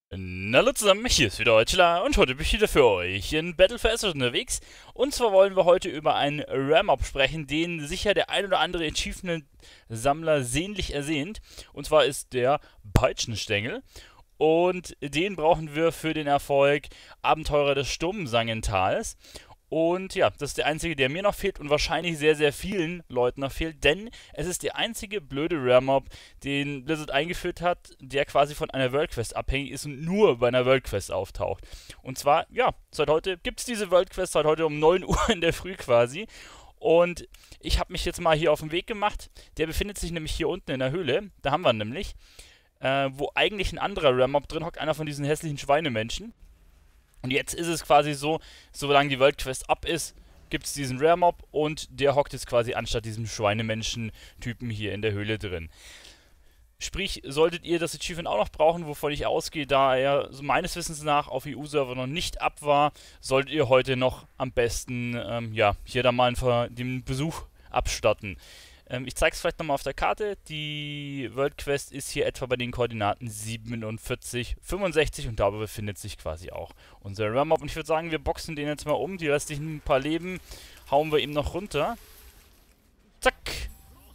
Na hallo zusammen, hier ist wieder Deutschler und heute bin ich wieder für euch in Battle for Azeroth unterwegs. Und zwar wollen wir heute über einen Ram-Up sprechen, den sicher der ein oder andere Achievement-Sammler sehnlich ersehnt. Und zwar ist der Peitschenstängel. Und den brauchen wir für den Erfolg Abenteurer des Sturmsangentals. Und ja, das ist der einzige, der mir noch fehlt und wahrscheinlich sehr, sehr vielen Leuten noch fehlt, denn es ist der einzige blöde Rare-Mob, den Blizzard eingeführt hat, der quasi von einer World Quest abhängig ist und nur bei einer World Quest auftaucht. Und zwar, ja, seit heute gibt es diese World Quest, seit heute um 9 Uhr in der Früh quasi. Und ich habe mich jetzt mal hier auf den Weg gemacht. Der befindet sich nämlich hier unten in der Höhle. Da haben wir ihn nämlich, wo eigentlich ein anderer Rare-Mob drin hockt, einer von diesen hässlichen Schweinemenschen. Und jetzt ist es quasi so, solange die World Quest ab ist, gibt es diesen Rare Mob und der hockt jetzt quasi anstatt diesem Schweinemenschen-Typen hier in der Höhle drin. Sprich, solltet ihr das Achievement auch noch brauchen, wovon ich ausgehe, da er so meines Wissens nach auf EU-Server noch nicht ab war, solltet ihr heute noch am besten, ja, hier dann mal den Besuch abstatten. Ich zeige es vielleicht nochmal auf der Karte. Die World Quest ist hier etwa bei den Koordinaten 47, 65 und da befindet sich quasi auch unser Ram-Up. Und ich würde sagen, wir boxen den jetzt mal um. Die restlichen paar Leben hauen wir ihm noch runter. Zack.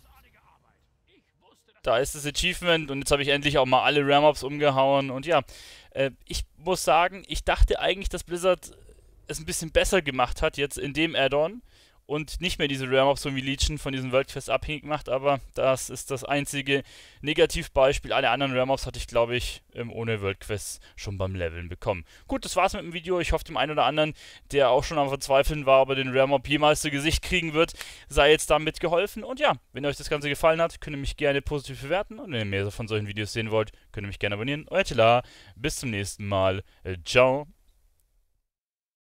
Da ist das Achievement und jetzt habe ich endlich auch mal alle Ram-Ups umgehauen. Und ja, ich muss sagen, ich dachte eigentlich, dass Blizzard es ein bisschen besser gemacht hat jetzt in dem Add-on und nicht mehr diese Rare-Mobs so wie Legion von diesem World Quest abhängig macht, aber das ist das einzige Negativbeispiel. Alle anderen Rare-Mobs hatte ich, glaube ich, ohne World Quest schon beim Leveln bekommen. Gut, das war's mit dem Video. Ich hoffe, dem einen oder anderen, der auch schon am Verzweifeln war, ob er den Rare-Mob jemals zu Gesicht kriegen wird, sei jetzt damit geholfen. Und ja, wenn euch das Ganze gefallen hat, könnt ihr mich gerne positiv bewerten und wenn ihr mehr von solchen Videos sehen wollt, könnt ihr mich gerne abonnieren. Euer Tila, bis zum nächsten Mal. Ciao.